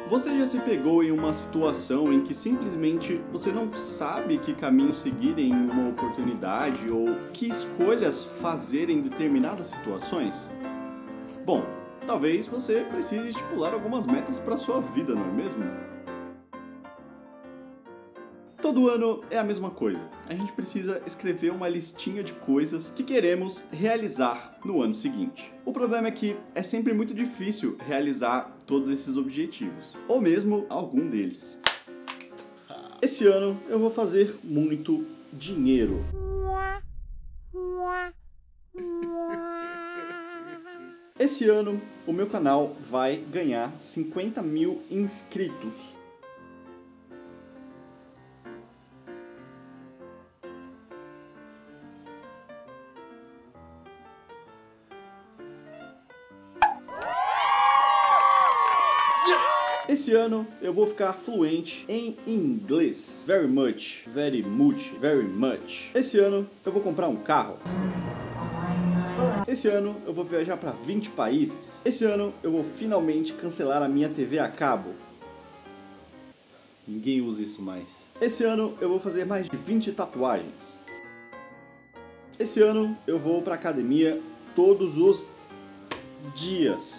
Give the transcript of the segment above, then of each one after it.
Você já se pegou em uma situação em que simplesmente você não sabe que caminho seguir em uma oportunidade ou que escolhas fazer em determinadas situações? Bom, talvez você precise estipular algumas metas para sua vida, não é mesmo? Todo ano é a mesma coisa. A gente precisa escrever uma listinha de coisas que queremos realizar no ano seguinte. O problema é que é sempre muito difícil realizar todos esses objetivos, ou mesmo algum deles. Esse ano eu vou fazer muito dinheiro. Esse ano o meu canal vai ganhar 50 mil inscritos. Esse ano eu vou ficar fluente em inglês. Very much, very much, very much. Esse ano eu vou comprar um carro. Esse ano eu vou viajar para 20 países. Esse ano eu vou finalmente cancelar a minha TV a cabo. Ninguém usa isso mais. Esse ano eu vou fazer mais de 20 tatuagens. Esse ano eu vou para academia todos os dias.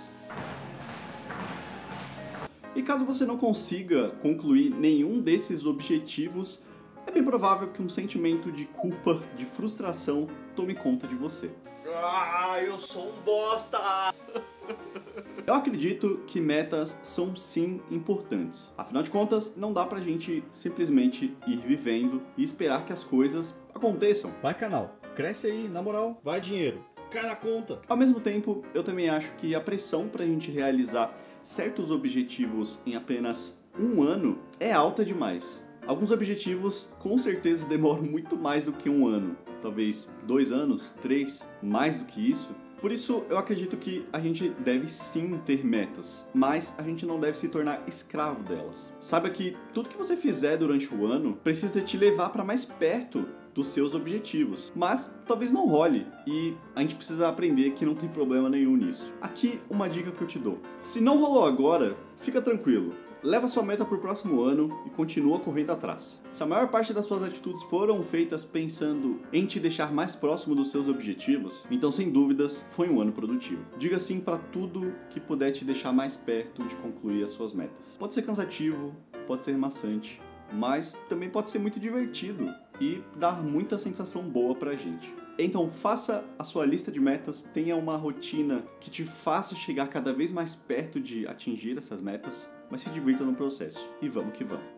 E caso você não consiga concluir nenhum desses objetivos, é bem provável que um sentimento de culpa, de frustração, tome conta de você. Ah, eu sou um bosta! Eu acredito que metas são sim importantes. Afinal de contas, não dá pra gente simplesmente ir vivendo e esperar que as coisas aconteçam. Vai, canal, cresce aí, na moral, vai dinheiro, cai na conta. Ao mesmo tempo, eu também acho que a pressão pra gente realizar certos objetivos em apenas um ano é alta demais. Alguns objetivos com certeza demoram muito mais do que um ano, talvez 2 anos, 3, mais do que isso. Por isso eu acredito que a gente deve sim ter metas, mas a gente não deve se tornar escravo delas. Saiba que tudo que você fizer durante o ano precisa te levar para mais perto dos seus objetivos, mas talvez não role e a gente precisa aprender que não tem problema nenhum nisso. Aqui uma dica que eu te dou: se não rolou agora, fica tranquilo. Leva sua meta para o próximo ano e continua correndo atrás. Se a maior parte das suas atitudes foram feitas pensando em te deixar mais próximo dos seus objetivos, então sem dúvidas foi um ano produtivo. Diga sim para tudo que puder te deixar mais perto de concluir as suas metas. Pode ser cansativo, pode ser maçante, mas também pode ser muito divertido e dar muita sensação boa pra gente. Então faça a sua lista de metas, tenha uma rotina que te faça chegar cada vez mais perto de atingir essas metas, mas se divirta no processo. E vamos que vamos!